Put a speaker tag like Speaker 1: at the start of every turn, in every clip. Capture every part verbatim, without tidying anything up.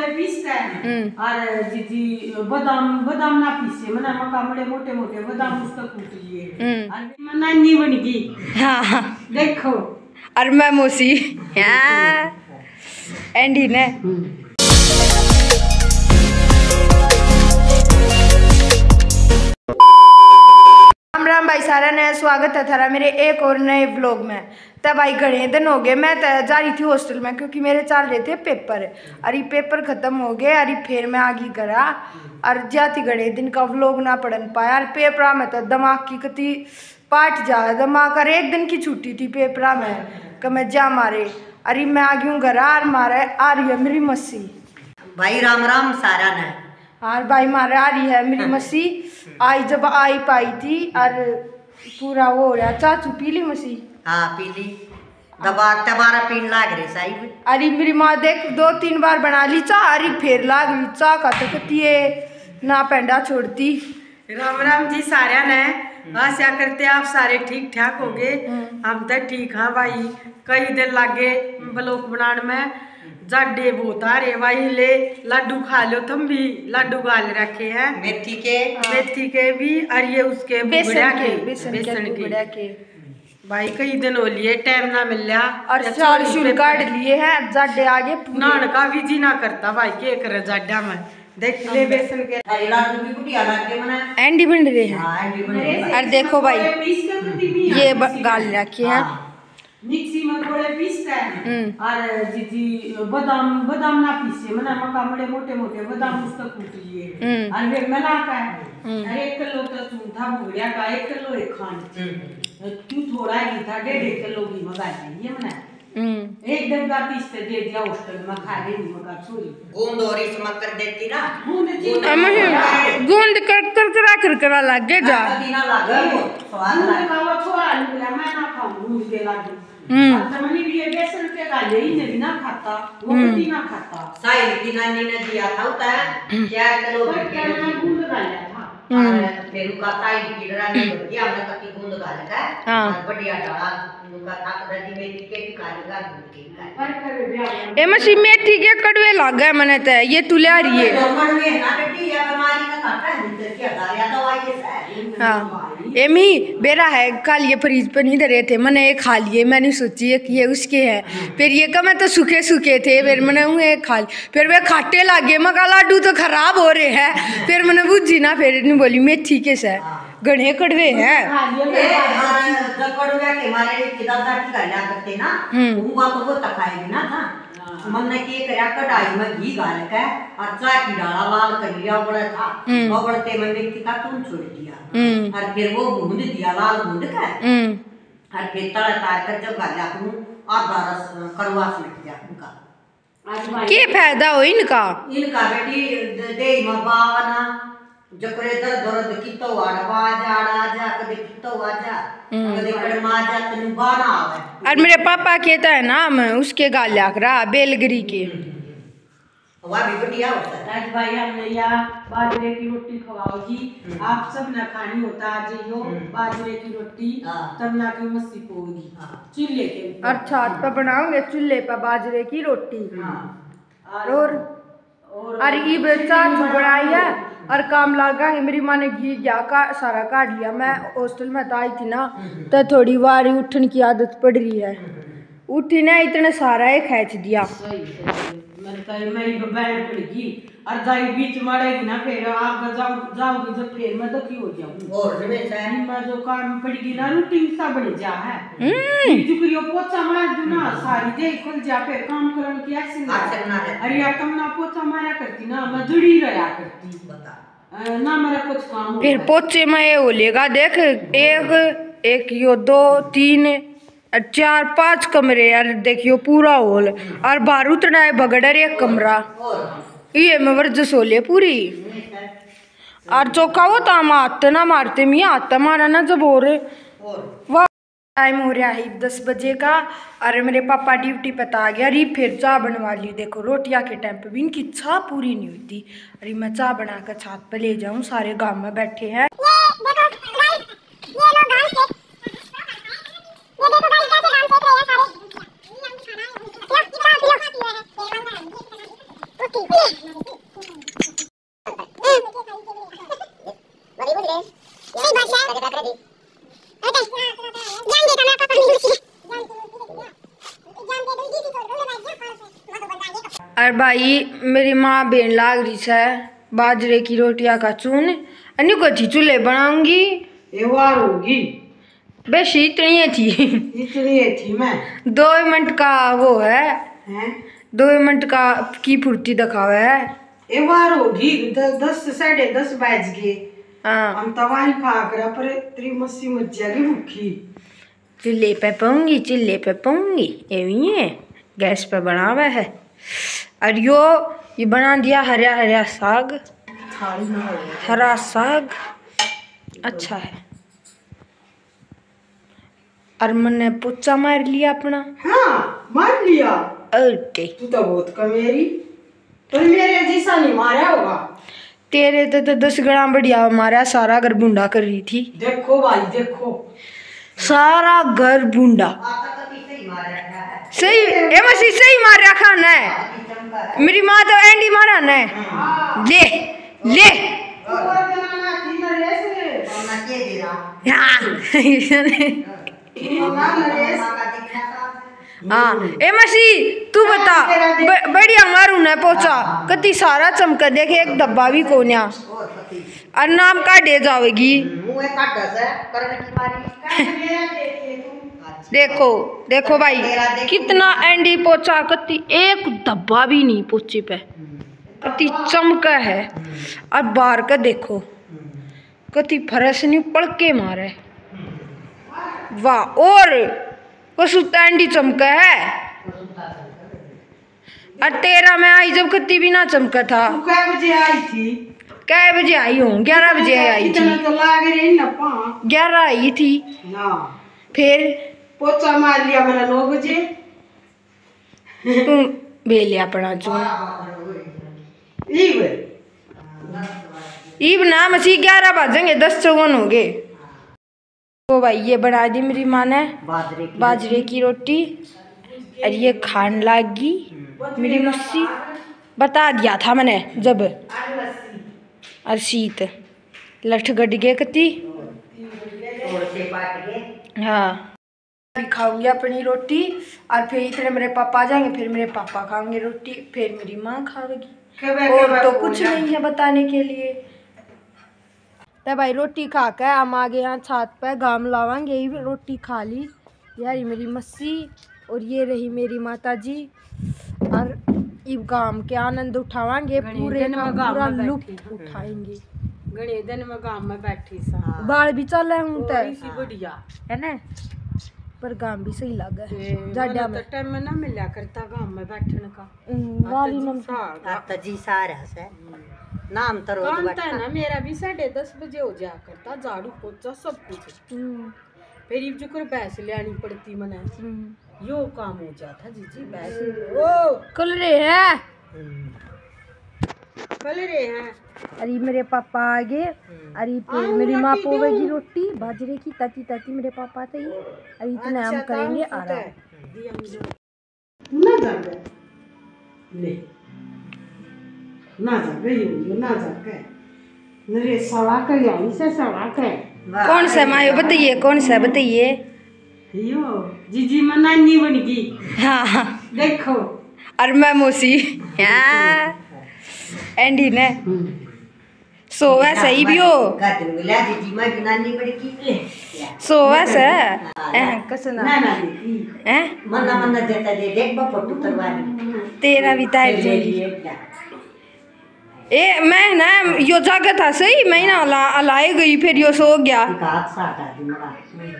Speaker 1: मकोड़े पीसते और जीजी बादाम बादाम ना पीसे मना मका बड़े मोटे मोटे बादाम उसका कूट लिए और मना नहीं बन गई। हाँ देखो
Speaker 2: और मैं मौसी एंडी ने राम राम भाई सारा ने स्वागत है थारा मेरे एक और नए व्लॉग में। तब भाई घने दिन हो गए मैं जा रही थी हॉस्टल में क्योंकि मेरे चल रहे थे पेपर। अरे पेपर खत्म हो गए अरे फिर मैं आगे करा और जाती घने दिन का व्लॉग ना पढ़न पाया। और पेपर में तो दिमाग की कति पाट जा दिमाग और एक दिन की छुट्टी थी पेपर में कि मैं जा मारे। अरे मैं आ गई हूँ घर और मारे आ रही है मेरी मस्सी।
Speaker 3: भाई राम राम सारा ने
Speaker 2: हाँ भाई मारे आ रही है मेरी मस्सी। आई जब आई पाई थी और पूरा वो हो रहा। चाचू पीली मसी?
Speaker 3: हाँ पीली दबा तबारा पीन लाग रही साहिब।
Speaker 2: अरे मेरी माँ देख दो तीन बार बना ली चाह अरे फिर लाग रही चाह का तो कती ना पेंडा छोड़ती।
Speaker 1: राम राम जी सारा ने आशा करते आप सारे ठीक ठाक हो गए। हम तो ठीक हाँ भाई कई दिन लागे ब्लॉक बनाने में जाडे बहुत आ रहे भाई ले लड्डू खा लो तुम भी लड्डू गाल रखे हैं
Speaker 3: मेथी के
Speaker 1: मेथी के भी और ये उसके
Speaker 2: बेसन के
Speaker 1: बेसन
Speaker 2: बेसन के, के।
Speaker 1: भाई कई दिन हो लिए टाइम ना मिल रहा
Speaker 2: और चार शुल काट लिए हैं जाडे आगे
Speaker 1: नान का भी जी ना करता भाई के कर जाडा में देख ले बेसन के
Speaker 3: लड्डू भी कुटिया लाके मना
Speaker 2: एंडी बन रहे हैं।
Speaker 3: हां एंडी बन रहे हैं।
Speaker 2: और देखो भाई ये गाल रखे हैं
Speaker 1: मिक्सी में थोड़े पीसते हैं और जीजी बादाम बादाम ना पीसे मना मका बड़े मोटे मोटे बादाम उसका कूट लिए और फिर मिला कर एक किलो तो चूंठा भूरिया का एक किलो एक खान तू थोड़ा ही था डेढ़ एक किलो घी मंगा ये मना एक डब्बा पीस के दे दिया हॉस्टल में खा रही नहीं मगा छोरी
Speaker 3: गूंद और इस मकर देती ना
Speaker 2: गूंद गूंद कर कर करा कर करा लगे जा
Speaker 3: ना लागे वो स्वाद
Speaker 1: ना का वो छोड़ा नहीं मैं ना खाऊं मुझे लाडू तमनी भी ये बेसन के गाले ही नहीं ना खाता वो भी ना खाता
Speaker 3: साइल की नानी ने दिया था उता क्या किलो
Speaker 1: क्या मैं गूंद डाला था
Speaker 3: और फिर का साइल की रानी ने दिया हमने कति गूंद डाल का
Speaker 2: हां
Speaker 3: बढ़िया डाला उनका ताकत दी मेथी के भी खाएगा दूध के
Speaker 1: पर कर ब्याह
Speaker 2: ए मसी मेथी के कड़वे लागे मने त ये तू ले रही है
Speaker 3: कड़वे ना बेटी ये बीमारी का काटा है क्या दारिया दवाई है
Speaker 2: हां एमी बेरा है कल ये फ्रीज पर नहीं धरे थे मैंने एक खा लिए मैंने सोची कि ये उसके हैं फिर ये कम तो सूखे सूखे थे फिर मैंने एक खा लिए फिर वे खाटे लागे मका लाडू तो खराब हो रहे हैं फिर मैंने बुझी ना फिर नहीं बोली मेथी के से घने कड़वे हैं
Speaker 3: कड़वे के मारे की दादा की गालियां करते ना वो तो वो तकाएगी ना था हमने के करया कढ़ाई में घी डाल के और चाय की डाला लाल कर लिया बड़ा था वो बड़ते में मेथी का तुम छोड़ दिया और फिर वो भून दिया लाल भून के और फिर तड़ा तार कर जब गालियां करूं आधा रस करवास मिट गया उनका
Speaker 2: क्या फायदा हो इनका
Speaker 3: इनका बेटी दे मबावना जकरे दर दर्द की तो आड़वा जाड़ा जा कदे की तो आजा कदे कड़मा जा तनु बाना आवे।
Speaker 2: और मेरे पापा कहता है नाम उसके गाल लाकरा बेलगिरी के
Speaker 3: वह भी बढ़िया होता है।
Speaker 1: आज भाई हमने या बाजरे की रोटी खवाओगी आप सब ना खानी होता आज यो बाजरे की रोटी तब ना की मस्सी पोगी चूल्हे के
Speaker 2: और छत पर बनाओगे चूल्हे पर बाजरे की रोटी और और ये बच्चा बनाई है और काम लगा है। मेरी माँ ने घी गया का सारा काट लिया। मैं हॉस्टल में तो आई थी ना तो थोड़ी बार उठने की आदत पड़ रही है उठी ना इतने सारा ही खींच दिया
Speaker 1: मेरी बहन पड़ेगी और जाई बीच मरेगी ना फिर आप जाओ जाओगी जब फिर मैं दुखी हो जाऊंगी
Speaker 3: और
Speaker 1: मैं जो काम पड़ेगी ना रूटीन सा बन जा है जुकरियो पोछा मार दू ना सारी दे खुल जा फिर काम करन की एक्शन ना अरे यार तुम ना पोछा मारा करती ना मैं जुड़ी रहा करती बता ना मेरा कुछ काम
Speaker 2: फिर पोछे में ये बोलेगा देख एक एक यो दो तीन चार पांच कमरे यार देखियो पूरा हॉल और बाहर उतना है बगड़र एक कमरा ये में वर्जस हो ले पूरी और चौका वो तो हम हाथ ना मारते मियाँ हाथ मारा ना जब और वाह टाइम हो रहा है दस बजे का और मेरे पापा ड्यूटी पे आ गया। अरे फिर चाय बनवा ली देखो रोटियां के टाइम पे भी इनकी चाय पूरी नहीं होती। अरे मैं चाय बनाकर छत पे ले जाऊं सारे गांव में बैठे हैं। और भाई मेरी माँ बेन लाग रही है बाजरे की रोटियां का चून अन्य को थी चूल्हे बनाऊंगी
Speaker 1: एवार होगी
Speaker 2: बेशी इतनी थी
Speaker 1: इतनी थी मैं
Speaker 2: दो मिनट का वो है
Speaker 1: हैं
Speaker 2: दो मिनट का की फुर्ती दिखावा है
Speaker 1: एवार होगी द, दस साढ़े दस बज गए
Speaker 2: हाँ
Speaker 1: हम तवारी खा कर पर तेरी मस्सी मच जाएगी भूखी
Speaker 2: चूल्हे पे पाऊंगी चूल्हे पे पाऊंगी ये है गैस पे बना हुआ है और यो ये बना दिया हरा हरा साग हरा साग अच्छा है और मैंने पोचा मार लिया अपना
Speaker 1: हाँ मार लिया
Speaker 2: ओके
Speaker 1: तू तो बहुत कमेरी पर मेरे जैसा नहीं मारा होगा
Speaker 2: तेरे तो, तो दस गणा बढ़िया मारा सारा घर बूंदा कर रही थी
Speaker 1: देखो भाई देखो
Speaker 2: सारा घर बूंदा सही ए मसी सही मार रखा न मेरी माँ तो एंडी मारा न ले ले हाँ ए मसी तू बता ब, बढ़िया मारू न पोचा कति सारा चमका देखे एक डब्बा भी कोन्या और नाम काटे जावेगी देखो देखो भाई कितना एंडी पोचा कति एक डब्बा भी नहीं पोचे पे कति चमका है और बाहर का देखो कति फरस नहीं पड़के मारे वाह और कसुता एंडी चमका है और तेरा मैं आई जब कति भी ना चमका था
Speaker 1: तू कै बजे आई थी
Speaker 2: कै बजे आई हूँ ग्यारह बजे आई थी
Speaker 1: इतना तो लाग रही ना पा
Speaker 2: ग्यारह आई थी
Speaker 1: ना
Speaker 2: फिर
Speaker 1: पोचा मार लिया मैंने नौ बजे
Speaker 2: तू बे लिया अपना चून
Speaker 1: ईब
Speaker 2: ईब ना मसी ग्यारह बजेंगे दस चौवन हो गए तो भाई ये बना दी मेरी माँ ने
Speaker 3: बाजरे की
Speaker 2: बाजरे की रोटी और ये खान लागी मेरी मस्सी बता दिया था मैंने जब और शीत लठ गट गए कति हाँ अभी खाऊंगी अपनी रोटी और फिर इतने मेरे पापा आ जाएंगे फिर मेरे पापा खाएंगे रोटी फिर मेरी माँ खाएगी और तो कुछ नहीं है बताने के लिए तो भाई रोटी खा के हम आगे यहाँ छत पे गाम लावांगे यही रोटी खा ली यार मेरी मस्सी और ये रही मेरी माता जी और इब गाम के आनंद उठावांगे पूरे का पूरा लुत्फ उठाएंगे
Speaker 1: घने दिन में गांव में बैठी सा
Speaker 2: बाल भी चल रहे हूँ
Speaker 1: सी बढ़िया
Speaker 2: है ना पर गाम भी सही लगा
Speaker 1: जाडा में टाइम में ना मिला करता गांव में बैठने का
Speaker 2: वाली नम
Speaker 3: आता जी सारा से नाम तो रोज
Speaker 1: काम
Speaker 3: बैठा
Speaker 1: था ना मेरा भी साढ़े दस बजे हो जाया करता झाड़ू पोछा सब कुछ फिर इब जो कर भैंस ले आनी पड़ती मने यो काम हो जाता जीजी भैंस ओ
Speaker 2: कल रे है
Speaker 1: कल रे हैं
Speaker 2: अरे मेरे पापा आ गए अरे फिर मेरी माँ पोवेगी रोटी बाजरे की तती तती मेरे पापा थे अरे इतना हम करेंगे आराम
Speaker 1: ना जागे ले ना जागे ये ना जागे नरे सवा का यही से सवा का
Speaker 2: कौन सा मायो बताइए कौन सा बताइए
Speaker 1: यो जीजी में नानी बन गई
Speaker 2: हाँ हाँ
Speaker 1: देखो
Speaker 2: और मैं मौसी हाँ एंडी ने सो वैसा ही भी हो
Speaker 3: मिला जी मैं नानी बड़ी की
Speaker 2: सो वैसा है कसना
Speaker 1: ना ना देखी
Speaker 2: हैं
Speaker 3: मन्ना मन्ना देता दे देख बा फोटो तरवानी
Speaker 2: तेरा भी तार जाएगी ए मैं ना यो जागा था सही मैं ना अला अलाए गई फिर यो सो गया
Speaker 3: हाथ साटा दी मरा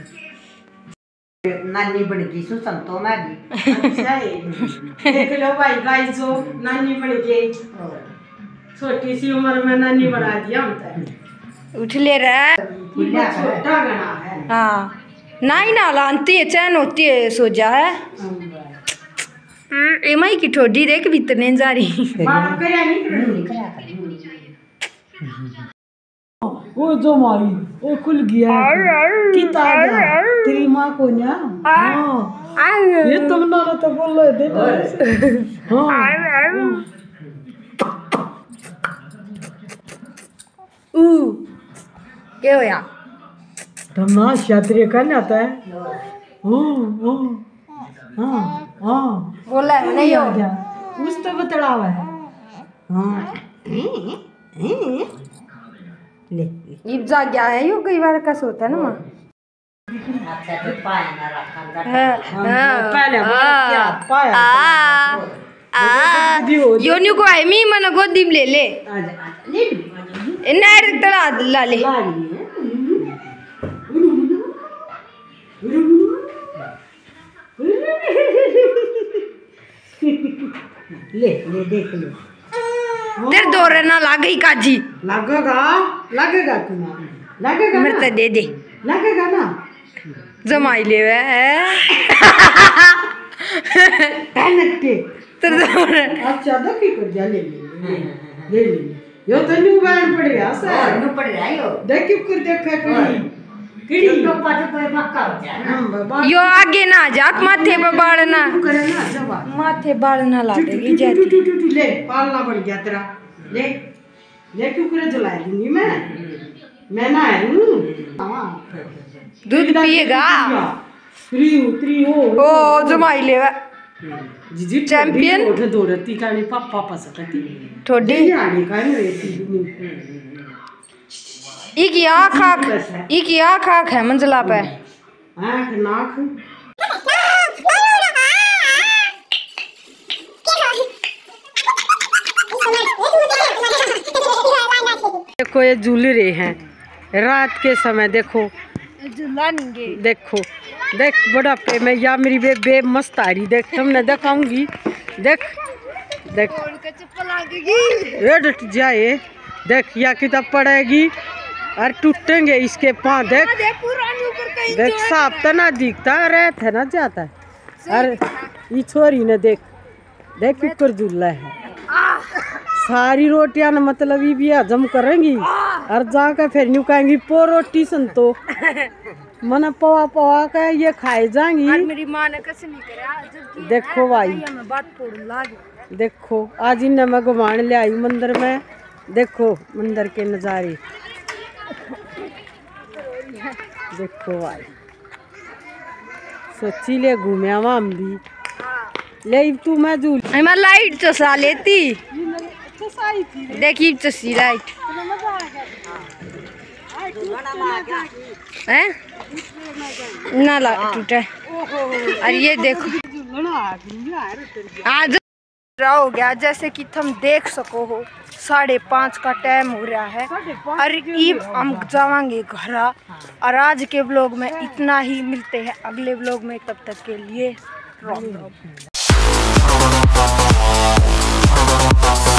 Speaker 3: नानी बन गई सु संतो मैं भी
Speaker 1: अच्छा है देख लो भाई गाइस जो नानी बन गई छोटी सी उम्र में नानी बना दिया हमने
Speaker 2: उठ ले रहा है
Speaker 1: छोटा गना है
Speaker 2: हाँ नहीं ना लानती है चैन होती है सो जा है एमाई की ठोडी देख भीतरने जा रही
Speaker 1: बाप करे नहीं
Speaker 3: निकला कर
Speaker 1: वो जो मारी वो खुल गया किता गया तेरी माँ को ना हाँ ये तुम ना तो बोल रहे थे हाँ
Speaker 2: क्या होया
Speaker 1: तमाशा तेरे करना आता है ओ ओ हाँ हाँ
Speaker 2: बोला है नहीं हो
Speaker 1: गया उस तो बतलावा है हाँ ले
Speaker 2: ये जा गया है यो कई बार कैसे होता है ना माँ
Speaker 3: अच्छा तो पाए ना रखा
Speaker 2: हाँ,
Speaker 1: पहले
Speaker 2: हाँ,
Speaker 1: क्या पाया
Speaker 2: आ, आ, यो न्यू को आई मी मन गोदी में ले ले
Speaker 1: आजा आजा ले लो
Speaker 2: इन्हें तला ला ले
Speaker 1: ला रही है ले ले देख लो
Speaker 2: तेरे दौरे ना लागे काजी
Speaker 1: लगेगा लगेगा तुम्हें लगेगा
Speaker 2: मेरे तो दे दे
Speaker 1: लगेगा ना
Speaker 2: जमाई ले वे
Speaker 1: के
Speaker 2: तेरे दौरे
Speaker 1: अच्छा तो की कर जा ले ले ले ले यो तो न्यू बैंड पड़ेगा सर
Speaker 3: नु पड़ रहा यो
Speaker 1: देख क्यों कर देखा कड़ी कड़ी
Speaker 3: तो पाते तो मक्का हो जाए ना
Speaker 1: हम बाबा
Speaker 2: यो आगे ना जाक माथे पे बाल ना
Speaker 1: करे ना जवाब
Speaker 2: माथे बाल ना ला देगी
Speaker 1: टू
Speaker 2: जाती
Speaker 1: टू टू टू ले पालना पड़ गया तेरा ले ले क्यों करे जला दूंगी मैं मैं ना हूं हां
Speaker 2: दूध पिएगा
Speaker 1: फ्री उतरी हो
Speaker 2: ओ जमाई ले वे
Speaker 1: जीजी
Speaker 2: चैंपियन
Speaker 1: उठ दौड़ती कानी पापा पसकती
Speaker 2: थोड़ी
Speaker 1: आड़ी का नहीं रहती
Speaker 2: एक ही आँख आँख एक ही आँख आँख है मंजिला पे
Speaker 1: आँख नाक देखो ये झूल रहे हैं रात के समय देखो
Speaker 2: झूला नहीं
Speaker 1: देखो देख बड़ा पे मैं या मेरी बे बे मस्त आ रही देख तुमने दिखाऊंगी देख देख
Speaker 2: चप्पल आगे
Speaker 1: ये डट जाए देख या किताब पड़ेगी और टूटेंगे इसके पाँव देख देख साफ तो ना दिखता रहता है ना जाता है अरे ये छोरी ने देख देख ऊपर झूला है सारी रोटियां ना मतलब ये भी हजम करेंगी और जाकर फिर न्यू कहेंगी पो रोटी संतो मना पवा पवा का ये खाए जाएंगी
Speaker 2: मेरी माँ ने कैसे नहीं करा
Speaker 1: देखो भाई
Speaker 2: मैं बात पढ़ लाग
Speaker 1: देखो आज इन्हें मैं घुमान ले आई मंदिर में देखो मंदिर के नज़ारे देखो भाई सोची ले घूमे हम भी ले तू मैं झूल
Speaker 2: मैं लाइट चसा लेती देखी चसी लाइट हैं ना ला टूटे और ये देखो आज हो गया जैसे कि तुम देख सको हो साढ़े पाँच का टाइम हो रहा है और ये हम जावांगे घर और आज के व्लॉग में इतना ही मिलते हैं अगले व्लॉग में तब तक के लिए राम राम।